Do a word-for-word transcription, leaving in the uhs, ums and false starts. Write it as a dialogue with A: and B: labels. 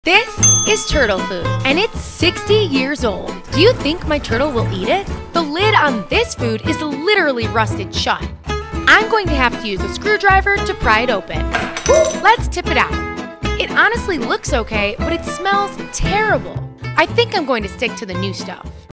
A: This is turtle food, and it's sixty years old. Do you think my turtle will eat it? The lid on this food is literally rusted shut. I'm going to have to use a screwdriver to pry it open. Let's tip it out. It honestly looks okay, but it smells terrible. I think I'm going to stick to the new stuff.